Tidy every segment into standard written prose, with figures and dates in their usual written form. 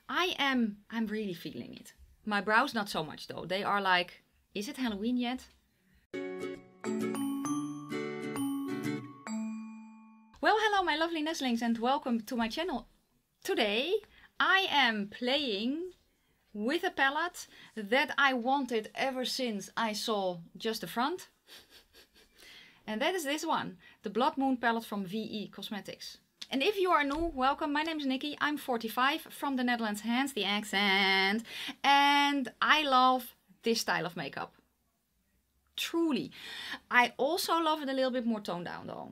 I'm really feeling it. My brows not so much though. They are like, is it Halloween yet? Well, hello my lovely nestlings and welcome to my channel. Today I am playing with a palette that I wanted ever since I saw just the front. And that is this one, the Blood Moon palette from VE Cosmetics. And if you are new, welcome. My name is Nikki. I'm 45 from the Netherlands, hence the accent. And I love this style of makeup. Truly. I also love it a little bit more toned down though.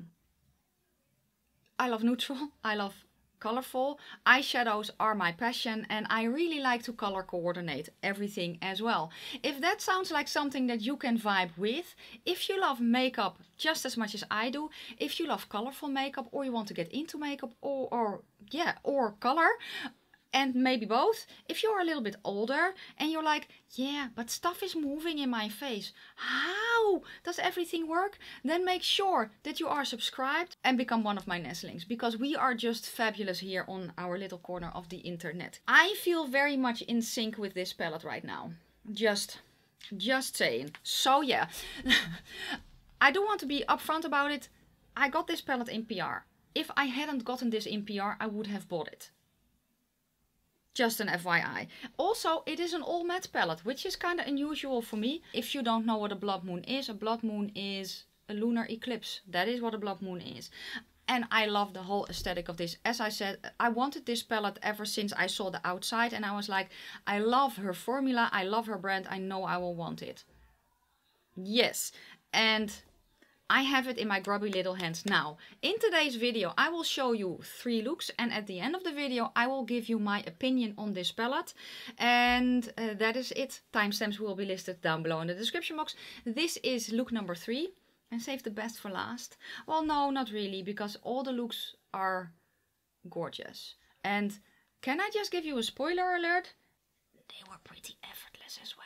I love neutral. I love colorful. Eyeshadows are my passion and I really like to color coordinate everything as well. If that sounds like something that you can vibe with, if you love makeup just as much as I do, if you love colorful makeup or you want to get into makeup or color, and maybe both, if you're a little bit older and you're like, yeah, but stuff is moving in my face. How does everything work? Then make sure that you are subscribed and become one of my nestlings, because we are just fabulous here on our little corner of the internet. I feel very much in sync with this palette right now. Just saying. So yeah, I do want to be upfront about it. I got this palette in PR. If I hadn't gotten this in PR, I would have bought it. Just an FYI. Also, it is an all matte palette, which is kind of unusual for me. If you don't know what a blood moon is a lunar eclipse. That is what a blood moon is. And I love the whole aesthetic of this. As I said, I wanted this palette ever since I saw the outside. And I was like, I love her formula. I love her brand. I know I will want it. Yes. And I have it in my grubby little hands now. In today's video I will show you 3 looks and at the end of the video I will give you my opinion on this palette. And that is it. Timestamps will be listed down below in the description box. This is look number 3 and save the best for last. Well, no, not really, because all the looks are gorgeous. And can I just give you a spoiler alert? They were pretty effortless as well.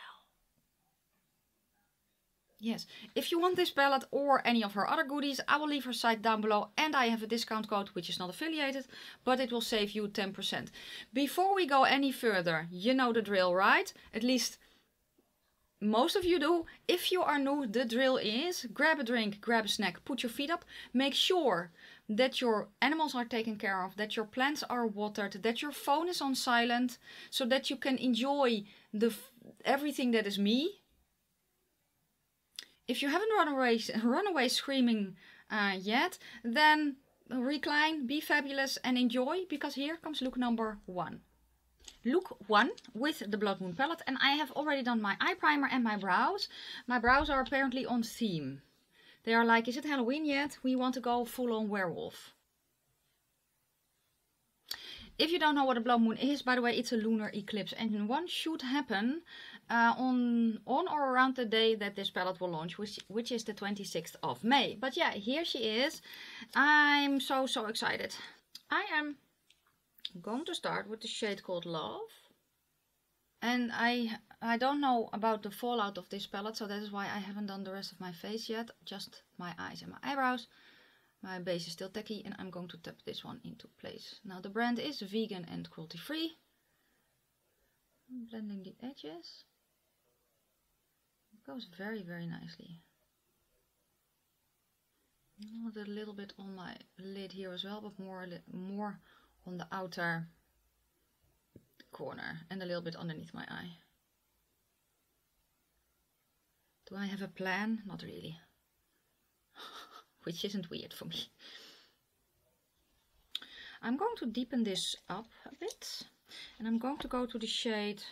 Yes, if you want this palette or any of her other goodies, I will leave her site down below and I have a discount code which is not affiliated, but it will save you 10%. Before we go any further, you know the drill, right? At least most of you do. If you are new, the drill is grab a drink, grab a snack, put your feet up, make sure that your animals are taken care of, that your plants are watered, that your phone is on silent, so that you can enjoy everything that is me. If you haven't run away screaming yet, then recline, be fabulous and enjoy, because here comes look number 1. Look 1 with the Blood Moon palette, and I have already done my eye primer and my brows. My brows are apparently on theme. They are like, is it Halloween yet? We want to go full on werewolf. If you don't know what a blood moon is, by the way, it's a lunar eclipse and one should happen on or around the day that this palette will launch, which is the 26th of May. But yeah, here she is. I'm so excited. I am going to start with the shade called Love. And I don't know about the fallout of this palette, so that is why I haven't done the rest of my face yet. Just my eyes and my eyebrows. My base is still tacky and I'm going to tap this one into place. Now the brand is vegan and cruelty free. I'm blending the edges. It goes very nicely. A little bit on my lid here as well, but more on the outer corner and a little bit underneath my eye. Do I have a plan? Not really. Which isn't weird for me. I'm going to deepen this up a bit. And I'm going to go to the shade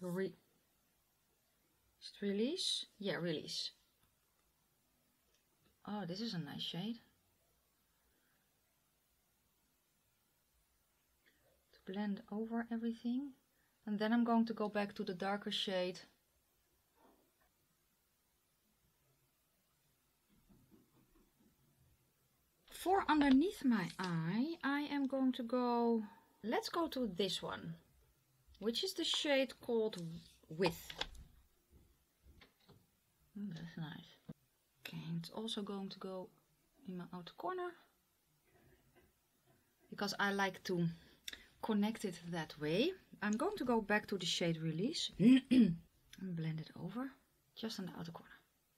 Release? Yeah, Release. Oh, this is a nice shade. To blend over everything. And then I'm going to go back to the darker shade. For underneath my eye, I am going to go, let's go to this one, which is the shade called With. That's nice. Okay, it's also going to go in my outer corner, because I like to connect it that way. I'm going to go back to the shade Release and blend it over just on the outer corner.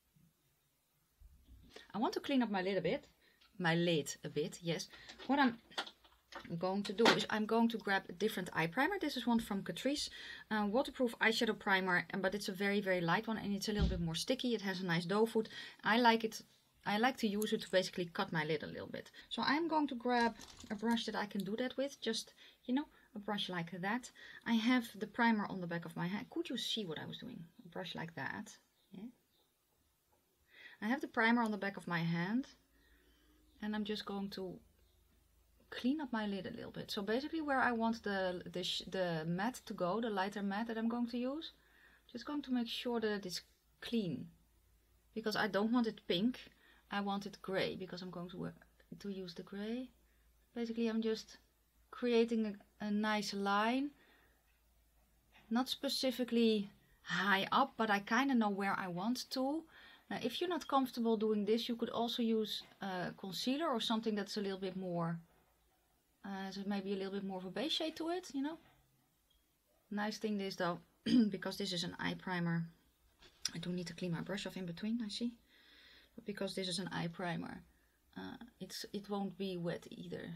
I want to clean up my lid a bit. Yes. What I'm going to do is I'm going to grab a different eye primer. This is one from Catrice, waterproof eyeshadow primer, but it's a very, very light one and it's a little bit more sticky. It has a nice doe foot. I like to use it to basically cut my lid a little bit. So I'm going to grab a brush that I can do that with. Just, you know, a brush like that. I have the primer on the back of my hand. Could you see what I was doing? A brush like that. Yeah. I have the primer on the back of my hand. And I'm just going to clean up my lid a little bit. So basically where I want the matte to go, the lighter matte that I'm going to use, just going to make sure that it is clean. Because I don't want it pink. I want it grey because I'm going to use the grey. Basically I'm just creating a nice line. Not specifically high up, but I kind of know where I want to. Now, if you're not comfortable doing this, you could also use concealer or something that's a little bit more, so maybe a little bit more of a base shade to it, you know. Nice thing is though, because this is an eye primer, I do need to clean my brush off in between, I see. But because this is an eye primer, it won't be wet either.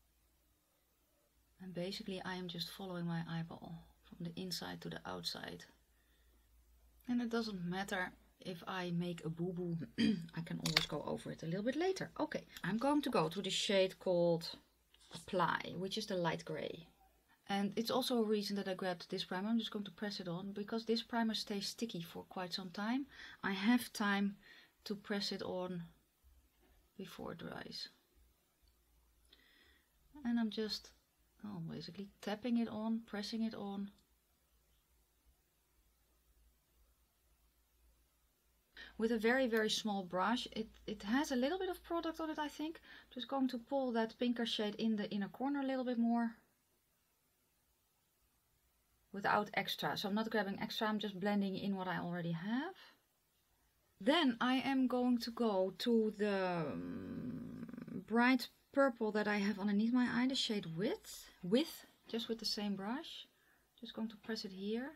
And basically I am just following my eyeball from the inside to the outside. And it doesn't matter if I make a boo-boo, I can always go over it a little bit later. Okay, I'm going to go to the shade called Apply, which is the light grey. And it's also a reason that I grabbed this primer. I'm just going to press it on, because this primer stays sticky for quite some time. I have time to press it on before it dries. And I'm just basically tapping it on, pressing it on. With a very, very small brush. It has a little bit of product on it, I think. Just going to pull that pinker shade in the inner corner a little bit more. Without extra. So I'm not grabbing extra, I'm just blending in what I already have. Then I am going to go to the bright purple that I have underneath my eye, the shade With, just with the same brush. Just going to press it here.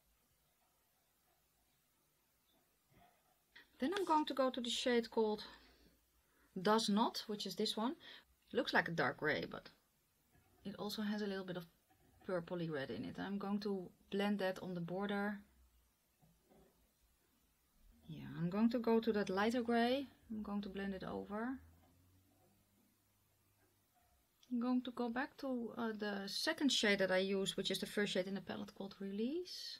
Then I'm going to go to the shade called Does Not, which is this one. It looks like a dark grey, but it also has a little bit of purpley red in it. I'm going to blend that on the border. Yeah, I'm going to go to that lighter grey. I'm going to blend it over. I'm going to go back to the second shade that I used, which is the first shade in the palette called Release.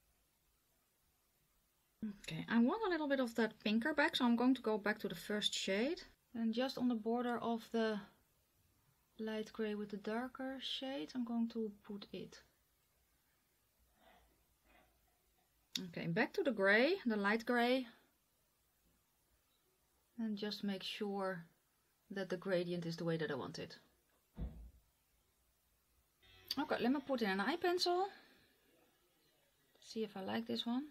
Okay, I want a little bit of that pinker back, so I'm going to go back to the first shade. And just on the border of the light grey with the darker shade, I'm going to put it. Okay, back to the grey, the light grey. And just make sure that the gradient is the way that I want it. Okay, let me put in an eye pencil. See if I like this one.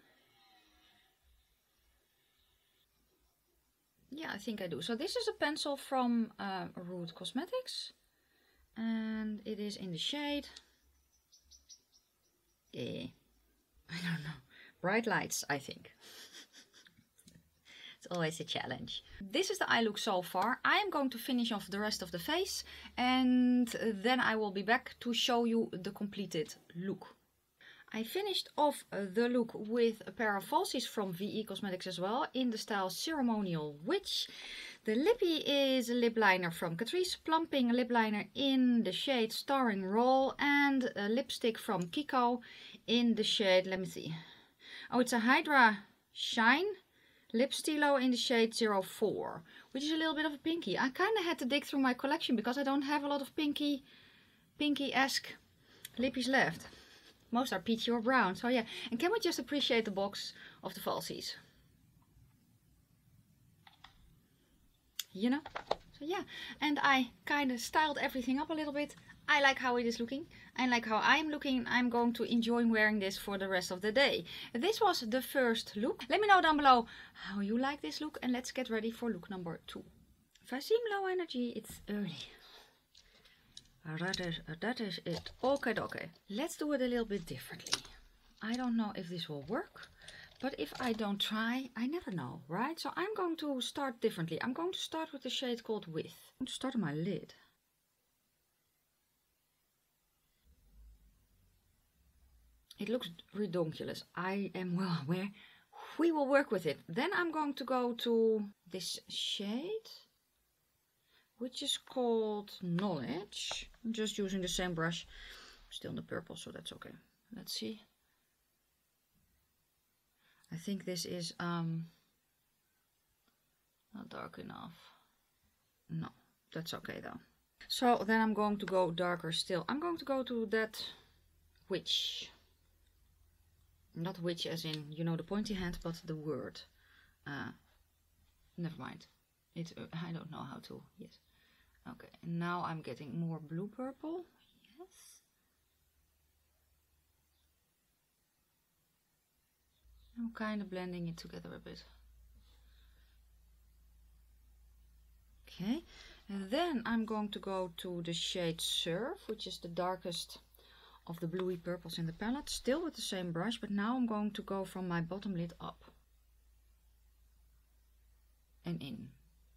Yeah, I think I do. So this is a pencil from Root Cosmetics. And it is in the shade... I don't know. Bright Lights, I think. It's always a challenge. This is the eye look so far. I am going to finish off the rest of the face. And then I will be back to show you the completed look. I finished off the look with a pair of falsies from VE Cosmetics as well, in the style Ceremonial Witch. The lippy is a lip liner from Catrice, Plumping lip liner in the shade Starring Roll, and a lipstick from Kiko in the shade, let me see. Oh, it's a Hydra Shine lip stilo in the shade 04, which is a little bit of a pinky. I kind of had to dig through my collection because I don't have a lot of pinky-esque lippies left. Most are peachy or brown, so yeah. And can we just appreciate the box of the falsies? You know? So yeah, and I kind of styled everything up a little bit. I like how it is looking. I like how I am looking. I'm going to enjoy wearing this for the rest of the day. This was the first look. Let me know down below how you like this look, and let's get ready for look number 2. If I seem low energy, it's early. That is it. Okay, okay. Let's do it a little bit differently. I don't know if this will work, but if I don't try, I never know, right? So I'm going to start differently. I'm going to start with the shade called With. I'm going to start on my lid. It looks redonkulous. I am well aware. We will work with it. Then I'm going to go to this shade, which is called Knowledge. I'm just using the same brush. Still in the purple, so that's okay. Let's see. I think this is not dark enough. No, that's okay though. So then I'm going to go darker still. I'm going to go to that witch. Not witch as in, you know, the pointy hand, but the word. Never mind. It's I don't know how to. Yes. Okay. And now I'm getting more blue purple. Yes. I'm kind of blending it together a bit. Okay. And then I'm going to go to the shade Surf, which is the darkest of the bluey purples in the palette, still with the same brush, but now I'm going to go from my bottom lid up and in.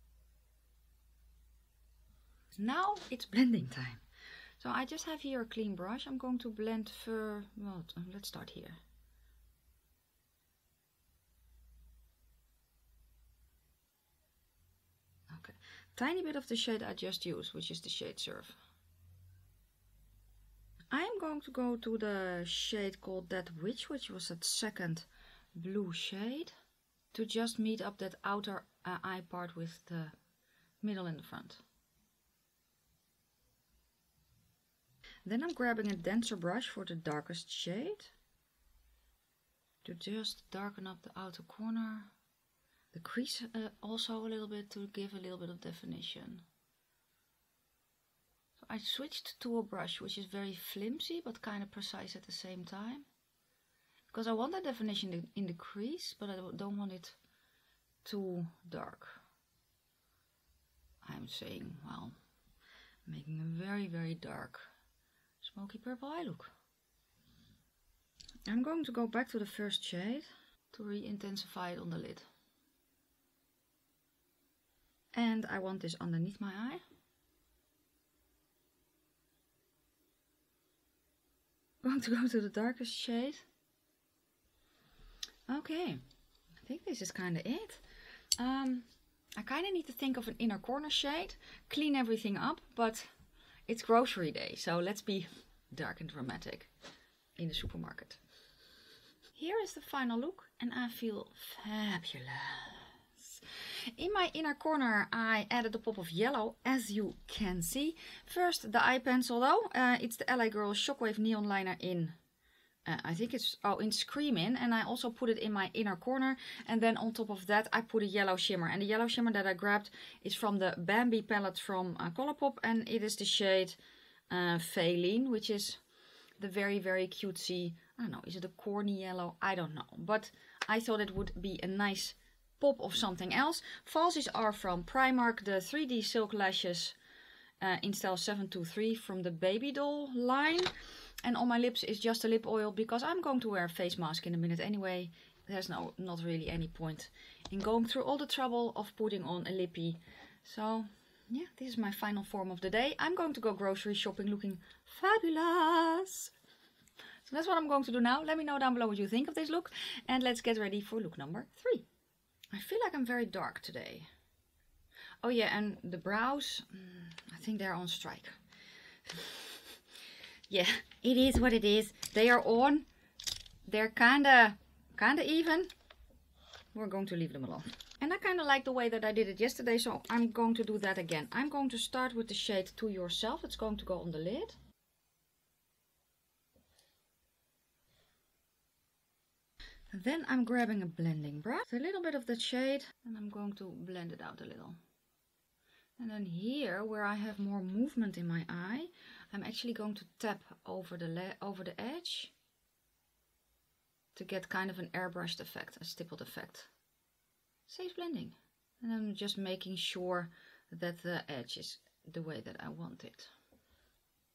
Now it's blending time. So I just have here a clean brush. I'm going to blend well, let's start here. Okay, tiny bit of the shade I just used, which is the shade Surf. I'm going to go to the shade called That Witch, which was that second blue shade, to just meet up that outer eye part with the middle and the front. Then I'm grabbing a denser brush for the darkest shade to just darken up the outer corner, the crease also a little bit, to give a little bit of definition. I switched to a brush which is very flimsy but kind of precise at the same time, because I want that definition in the crease, but I don't want it too dark. I'm saying, well, making a very, very dark smoky purple eye look. I'm going to go back to the first shade to re-intensify it on the lid. And I want this underneath my eye. Going to go to the darkest shade. Okay, I think this is kind of it. I kind of need to think of an inner corner shade, clean everything up, but it's grocery day, so let's be dark and dramatic in the supermarket. Here is the final look, and I feel fabulous. In my inner corner I added a pop of yellow, as you can see. First the eye pencil though, it's the LA Girl Shockwave Neon Liner in, I think it's, in Screamin', and I also put it in my inner corner, and then on top of that I put a yellow shimmer, and the yellow shimmer that I grabbed is from the Bambi palette from Colourpop, and it is the shade Faline, which is the very, very cutesy, I don't know, is it a corny yellow? I don't know, but I thought it would be a nice pop of something else. Falsies are from Primark, the 3D Silk Lashes in style 723 from the Baby Doll line. And on my lips is just a lip oil, because I'm going to wear a face mask in a minute anyway. There's not really any point in going through all the trouble of putting on a lippy. So yeah, this is my final form of the day. I'm going to go grocery shopping looking fabulous. So that's what I'm going to do now. Let me know down below what you think of this look, and let's get ready for look number 3. I feel like I'm very dark today. Oh yeah, and the brows, I think they're on strike. Yeah, it is what it is. They are on. They're kinda even. We're going to leave them alone. And I kind of like the way that I did it yesterday, so I'm going to do that again. I'm going to start with the shade To Yourself. It's going to go on the lid. Then I'm grabbing a blending brush, a little bit of that shade, and I'm going to blend it out a little. And then here, where I have more movement in my eye, I'm actually going to tap over the edge to get kind of an airbrushed effect, a stippled effect. Safe blending. And I'm just making sure that the edge is the way that I want it.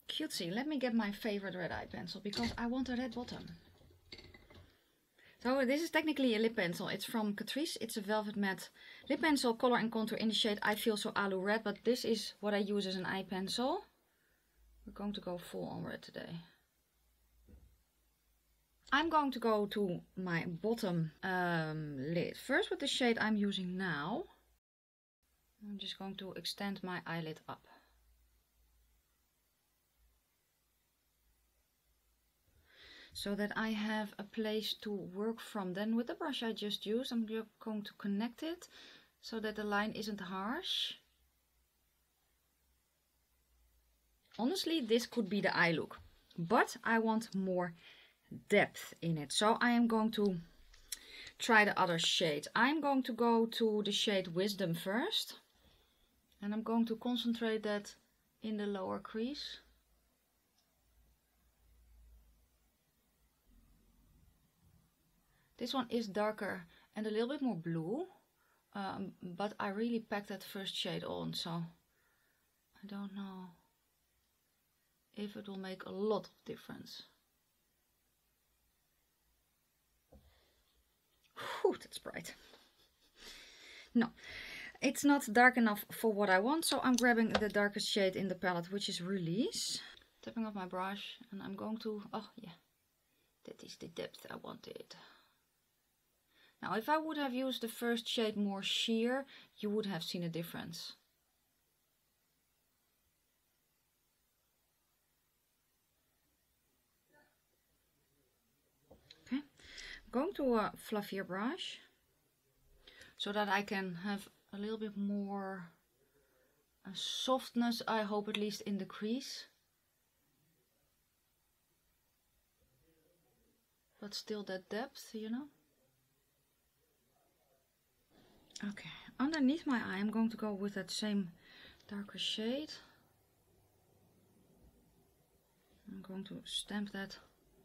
Cutesy. Let me get my favorite red eye pencil because I want a red bottom. So this is technically a lip pencil. It's from Catrice. It's a velvet matte lip pencil, color and contour in the shade I Feel So Alu Red. But this is what I use as an eye pencil. We're going to go full on red today. I'm going to go to my bottom lid first with the shade I'm using now. I'm just going to extend my eyelid up. So that I have a place to work from. Then with the brush I just used, I'm going to connect it so that the line isn't harsh. Honestly, this could be the eye look, but I want more depth in it. So I am going to try the other shades. I'm going to go to the shade Wisdom first. And I'm going to concentrate that in the lower crease. This one is darker and a little bit more blue, but I really packed that first shade on, so I don't know if it will make a lot of difference. Whew, that's bright. No, it's not dark enough for what I want, so I'm grabbing the darkest shade in the palette, which is Release. Tapping off my brush, and I'm going to, oh yeah, that is the depth I wanted. Now, if I would have used the first shade more sheer, you would have seen a difference. Okay, I'm going to a fluffier brush so that I can have a little bit more softness, I hope, at least in the crease. But still that depth, you know. Okay, underneath my eye I'm going to go with that same darker shade. I'm going to stamp that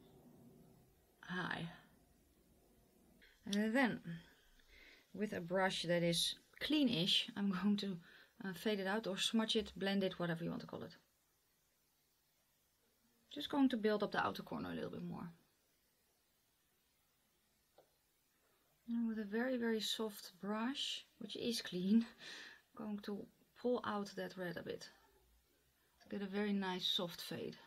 high. And then, with a brush that is cleanish, I'm going to fade it out or smudge it, blend it, whatever you want to call it. Just going to build up the outer corner a little bit more. And with a very, very soft brush, which is clean, I'm going to pull out that red a bit to get a very nice soft fade.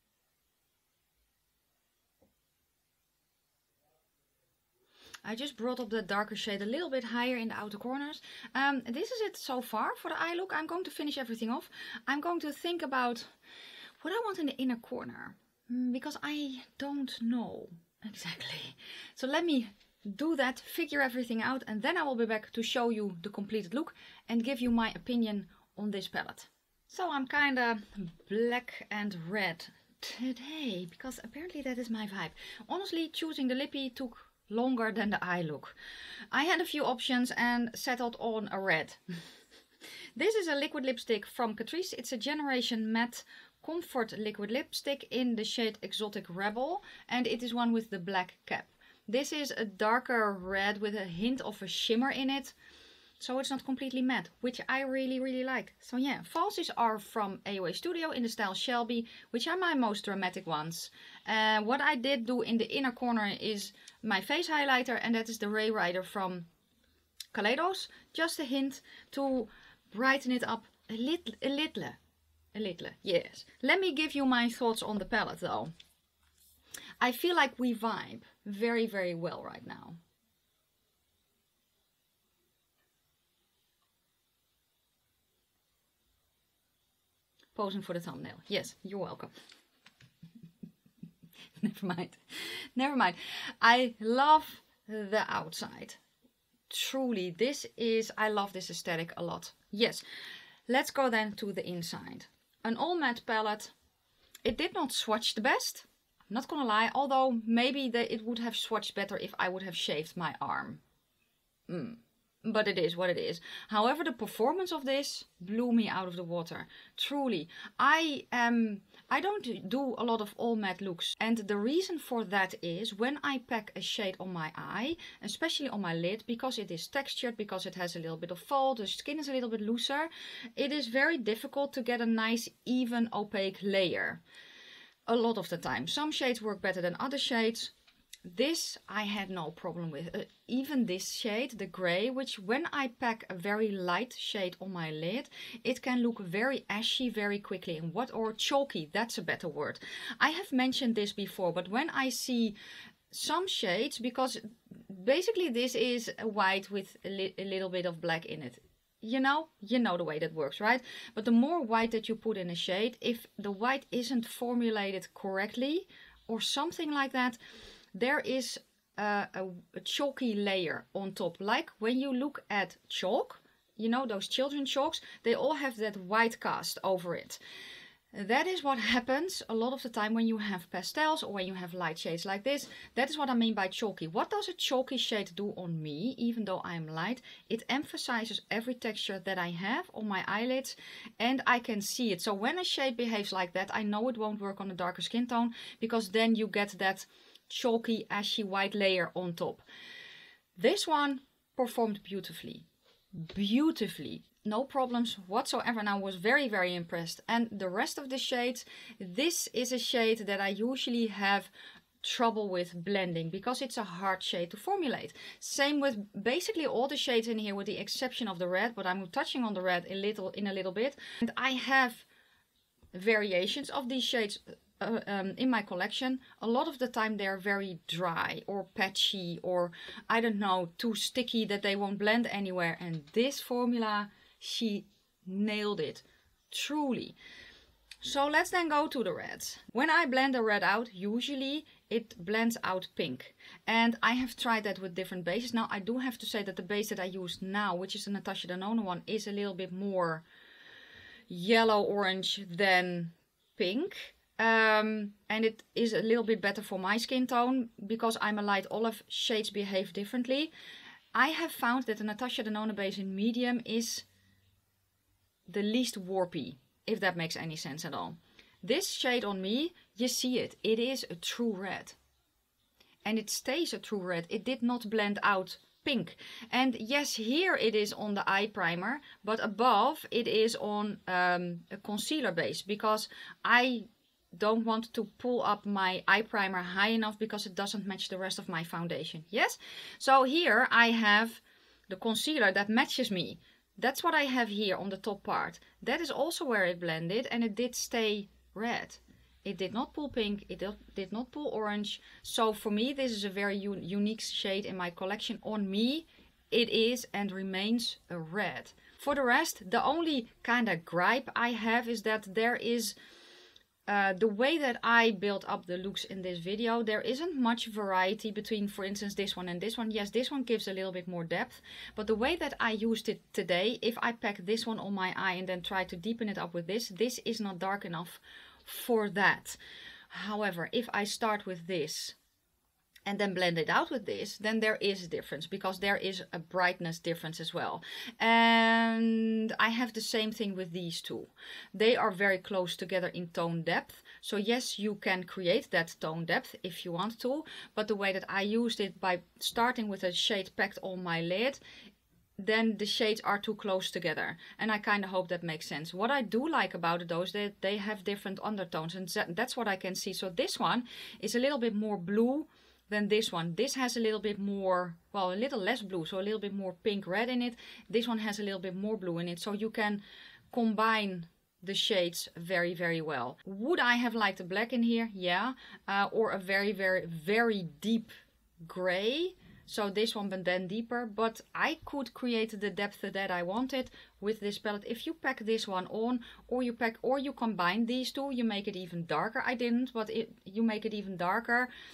I just brought up the darker shade a little bit higher in the outer corners. This is it so far for the eye look. I'm going to finish everything off. I'm going to think about what I want in the inner corner, because I don't know exactly. So let me do that, figure everything out, and then I will be back to show you the completed look and give you my opinion on this palette. So I'm kinda black and red today, because apparently that is my vibe. Honestly, choosing the lippy took longer than the eye look. I had a few options and settled on a red. This is a liquid lipstick from Catrice. It's a Generation Matte Comfort liquid lipstick in the shade Exotic Rebel, and it is one with the black cap. This is a darker red with a hint of a shimmer in it, so it's not completely matte, which I really, really like. So yeah, falsies are from AOA Studio in the style Shelby, which are my most dramatic ones. What I did do in the inner corner is my face highlighter, and that is the Ray Rider from Kaleidos. Just a hint to brighten it up a little, yes. Let me give you my thoughts on the palette though. I feel like we vibe very, very well right now. Posing for the thumbnail. Yes, you're welcome. Never mind. Never mind. I love the outside. Truly, I love this aesthetic a lot. Yes, let's go then to the inside. An all matte palette. It did not swatch the best. I'm not gonna lie, although maybe it would have swatched better if I would have shaved my arm. but it is what it is. However, the performance of this blew me out of the water. Truly. I don't do a lot of all matte looks, and the reason for that is when I pack a shade on my eye, especially on my lid, because it is textured, because it has a little bit of fold, the skin is a little bit looser, it is very difficult to get a nice even opaque layer. A lot of the time. Some shades work better than other shades. This I had no problem with. Even this shade, the grey, which when I pack a very light shade on my lid, it can look very ashy very quickly. Or chalky, that's a better word. I have mentioned this before, but when I see some shades, because basically this is a white with a little bit of black in it. You know the way that works, right? But the more white that you put in a shade, if the white isn't formulated correctly or something like that, there is a chalky layer on top. Like when you look at chalk, you know, those children's chalks, they all have that white cast over it. That is what happens a lot of the time when you have pastels or when you have light shades like this. That is what I mean by chalky. What does a chalky shade do on me, even though I am light? It emphasizes every texture that I have on my eyelids, and I can see it. So when a shade behaves like that, I know it won't work on a darker skin tone, because then you get that chalky, ashy white layer on top. This one performed beautifully. Beautifully. No problems whatsoever, and I was very, very impressed. And the rest of the shades, this is a shade that I usually have trouble with blending because it's a hard shade to formulate. Same with basically all the shades in here with the exception of the red, but I'm touching on the red in a little bit. And I have variations of these shades in my collection. A lot of the time they're very dry or patchy or I don't know, too sticky that they won't blend anywhere. And this formula, she nailed it, truly. So let's then go to the reds. When I blend the red out, usually it blends out pink. And I have tried that with different bases. Now I do have to say that the base that I use now, which is the Natasha Denona one, is a little bit more yellow-orange than pink. And it is a little bit better for my skin tone because I'm a light olive, shades behave differently. I have found that the Natasha Denona base in medium is the least warpy, if that makes any sense at all. This shade on me, you see it, it is a true red. And it stays a true red. It did not blend out pink. And yes, here it is on the eye primer, but above it is on a concealer base because I don't want to pull up my eye primer high enough because it doesn't match the rest of my foundation. Yes? So here I have the concealer that matches me. That's what I have here on the top part. That is also where it blended and it did stay red. It did not pull pink, it did not pull orange. So for me this is a very unique shade in my collection. On me it is and remains a red. For the rest, the only kind of gripe I have is that there is the way that I built up the looks in this video, there isn't much variety between, for instance, this one and this one. Yes, this one gives a little bit more depth, but the way that I used it today, if I pack this one on my eye and then try to deepen it up with this is not dark enough for that. However, if I start with this and then blend it out with this, then there is a difference because there is a brightness difference as well. And I have the same thing with these two. They are very close together in tone depth. So yes, you can create that tone depth if you want to, but the way that I used it by starting with a shade packed on my lid, then the shades are too close together. And I kind of hope that makes sense. What I do like about it though is that they have different undertones, and that's what I can see. So this one is a little bit more blue than this one. This has a little bit more, well, a little less blue, so a little bit more pink red in it. This one has a little bit more blue in it, so you can combine the shades very, very well. Would I have liked a black in here? Yeah. Or a very, very, very deep gray. So this one, but then deeper. But I could create the depth that I wanted with this palette. If you pack this one on, or you combine these two, you make it even darker. I didn't, but you make it even darker.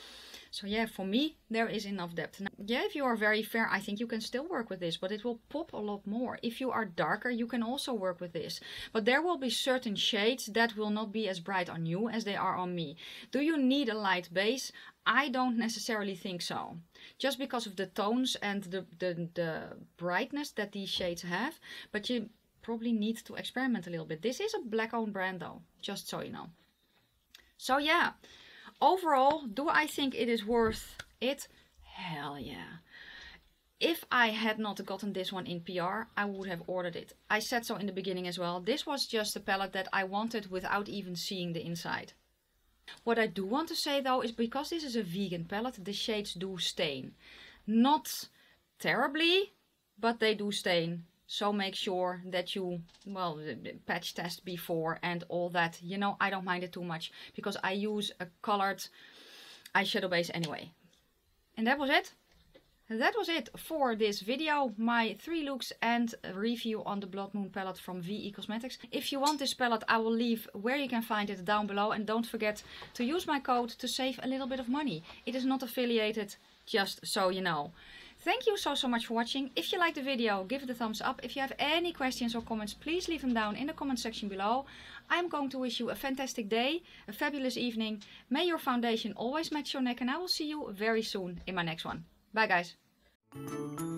So yeah, for me, there is enough depth. Now, yeah, if you are very fair, I think you can still work with this, but it will pop a lot more. If you are darker, you can also work with this. But there will be certain shades that will not be as bright on you as they are on me. Do you need a light base? I don't necessarily think so. Just because of the tones and the brightness that these shades have. But you probably need to experiment a little bit. This is a black-owned brand though, just so you know. So yeah. Overall, do I think it is worth it? Hell yeah. If I had not gotten this one in PR, I would have ordered it. I said so in the beginning as well. This was just a palette that I wanted without even seeing the inside. What I do want to say though is because this is a vegan palette, the shades do stain. Not terribly, but they do stain. So make sure that you, well, patch test before and all that. You know, I don't mind it too much because I use a colored eyeshadow base anyway. And that was it. That was it for this video. My 3 looks and a review on the Blood Moon palette from VE Cosmetics. If you want this palette, I will leave where you can find it down below. And don't forget to use my code to save a little bit of money. It is not affiliated, just so you know. Thank you so much for watching. If you liked the video, give it a thumbs up. If you have any questions or comments, please leave them down in the comment section below. I'm going to wish you a fantastic day, a fabulous evening. May your foundation always match your neck, and I will see you very soon in my next one. Bye guys.